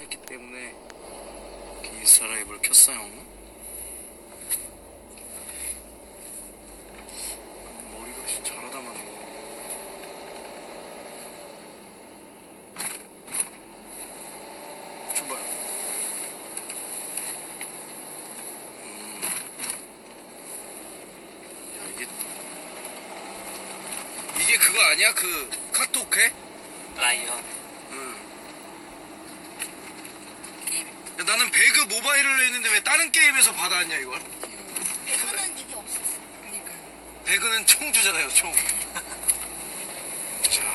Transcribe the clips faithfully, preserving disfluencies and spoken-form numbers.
했기 때문에 이렇게 인스타 라이브를 켰어요. 머리가 진짜 잘하다 마네. 줘봐요. 음. 야, 이게 이게 그거 아니야? 그 카톡 해? 라이언 응. 게임. 야, 나는 배그 모바일을 했는데 왜 다른 게임에서 받아왔냐 이걸? 배그는 이게 없었어. 그러니까요. 배그는 총 주잖아요, 총. 자,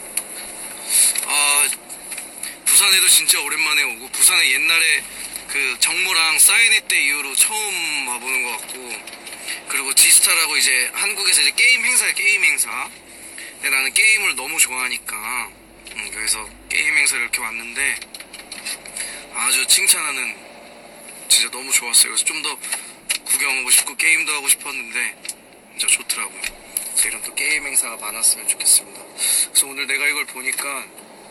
아 부산에도 진짜 오랜만에 오고, 부산에 옛날에 그 정모랑 사인회 때 이후로 처음 와보는 것 같고, 그리고 지스타라고 이제 한국에서 이제 게임 행사야, 게임 행사. 근데 나는 게임을 너무 좋아하니까 음, 그래서 게임 행사를 이렇게 왔는데 아주 칭찬하는, 진짜 너무 좋았어요. 그래서 좀 더 구경하고 싶고 게임도 하고 싶었는데 진짜 좋더라고요. 그래서 이런 또 게임 행사가 많았으면 좋겠습니다. 그래서 오늘 내가 이걸 보니까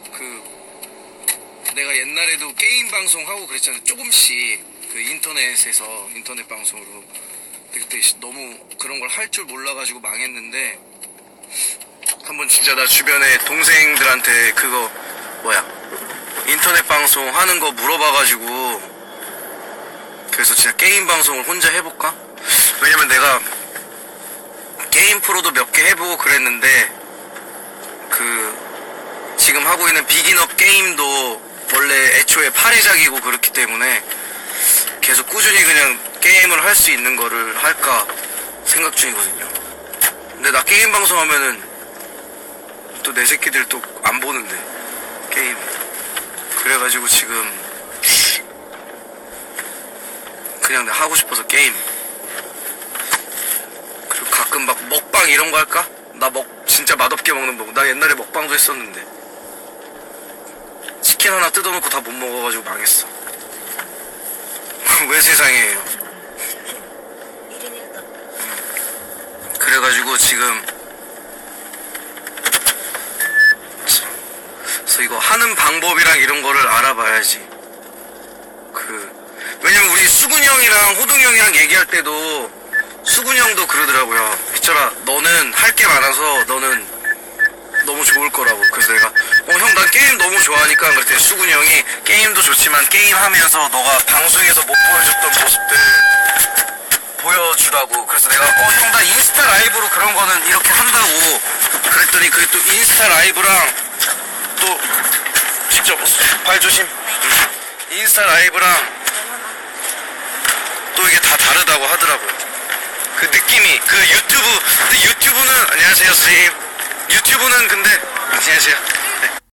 그 내가 옛날에도 게임 방송하고 그랬잖아요. 조금씩 그 인터넷에서 인터넷 방송으로. 그때 너무 그런 걸 할 줄 몰라가지고 망했는데, 한번 진짜 나 주변에 동생들한테 그거 뭐야 인터넷 방송 하는 거 물어봐가지고, 그래서 진짜 게임 방송을 혼자 해볼까? 왜냐면 내가 게임 프로도 몇 개 해보고 그랬는데, 그 지금 하고 있는 비긴업 게임도 원래 애초에 팔 회작이고 그렇기 때문에 계속 꾸준히 그냥 게임을 할 수 있는 거를 할까 생각 중이거든요. 근데 나 게임 방송하면은 또 내 새끼들 또 안 보는데 게임. 그래가지고 지금 그냥 내가 하고 싶어서 게임. 그리고 가끔 막 먹방 이런 거 할까? 나 먹 진짜 맛없게 먹는 법. 나 옛날에 먹방도 했었는데 치킨 하나 뜯어놓고 다 못 먹어가지고 망했어. 왜 세상에요? 음. 그래가지고 지금 그래서 이거 하는 방법이랑 이런 거를 알아봐야지. 그 왜냐면 우리 수근이 형이랑 호동이 형이랑 얘기할 때도 수근이 형도 그러더라고요. 희철아, 너는 할 게 많아서 너는 너무 좋을 거라고. 그래서 내가 어 형 난 게임 너무 좋아하니까 그랬더니 수근이 형이 게임도 좋지만 게임하면서 너가 방송에서 못 보여줬던 모습들 보여주라고. 그래서 내가 어 형 나 인스타 라이브로 그런 거는 이렇게 한다고 그랬더니 그게 또 인스타 라이브랑 또 직접 발 조심. 인스타 라이브랑 또 이게 다 다르다고 하더라고요. 그 느낌이. 그 유튜브 근데 유튜브는 안녕하세요 선생님. 유튜브는 근데 안녕하세요.